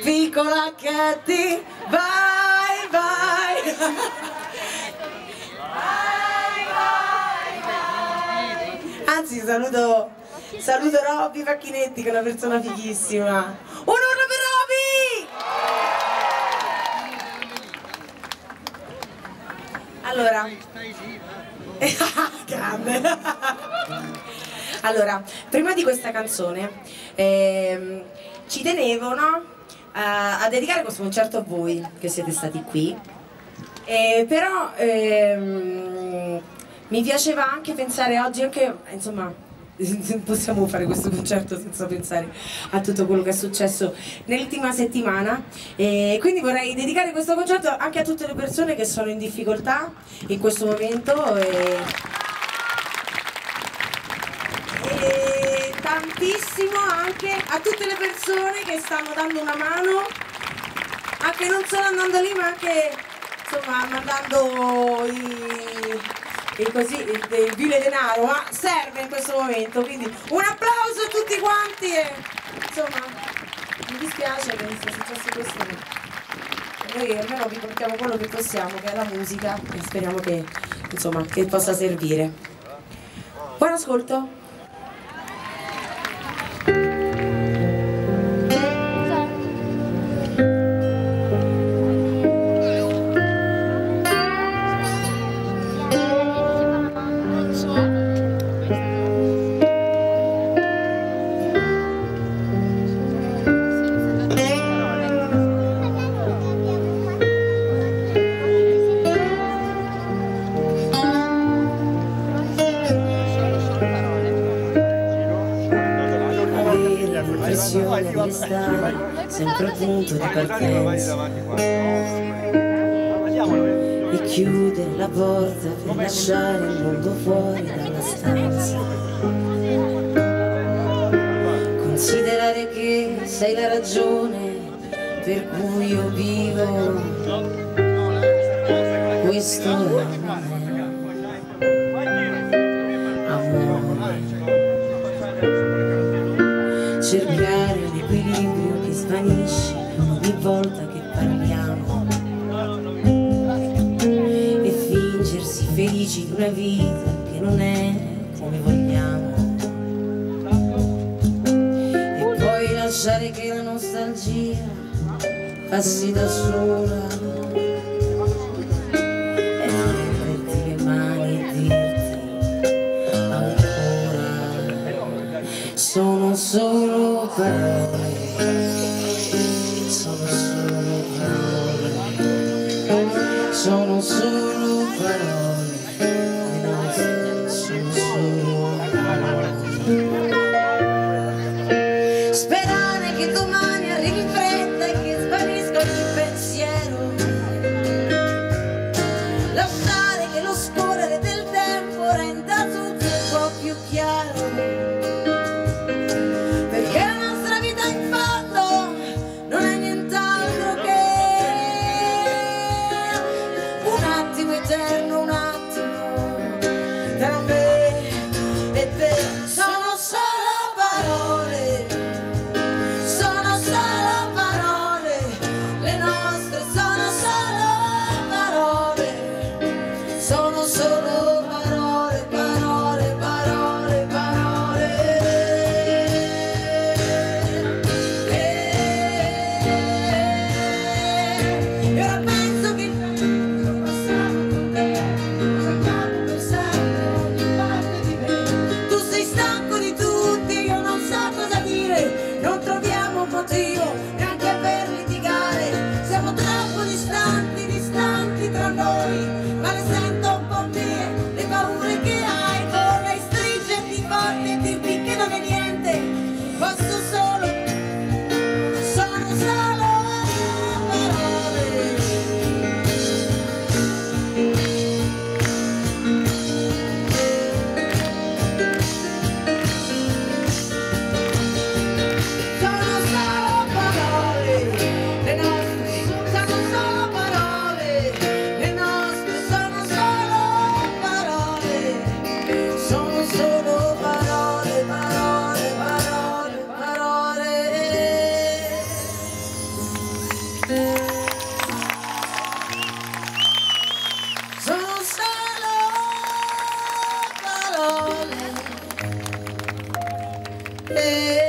piccola Katy, vai, vai. Anzi, saluto Robby Facchinetti, che è una persona fighissima. Un urlo per Robby! Allora, grande. Allora, prima di questa canzone ci tenevo, no, a dedicare questo concerto a voi che siete stati qui, però mi piaceva anche pensare oggi, anche insomma, possiamo fare questo concerto senza pensare a tutto quello che è successo nell'ultima settimana, e quindi vorrei dedicare questo concerto anche a tutte le persone che sono in difficoltà in questo momento, e tantissimo anche a tutte le persone che stanno dando una mano, anche non solo andando lì, ma anche insomma mandando il vile denaro, ma serve in questo momento, quindi un applauso a tutti quanti. E insomma mi dispiace che sia successo questo, noi almeno vi portiamo quello che possiamo, che è la musica, e speriamo che insomma che possa servire. Buon ascolto. L'impressione di restare sempre al punto di partenza e chiudere la porta per lasciare il mondo fuori dalla stanza. Considerare che sei la ragione per cui io vivo, questo è amore. Cercare un equilibrio che svanisce ogni volta che parliamo e fingersi felici di una vita che non è come vogliamo, e poi lasciare che la nostalgia passi da sola e prenderti le mani e dirti ancora: sono solo parole, sono solo parole, sono solo parole, sono solo parole. Sperare che domani arrivi in fretta e che svanisca ogni pensiero, lasciare che lo scorrere del tempo renda tutto un po' più chiaro. Eterno, un eh.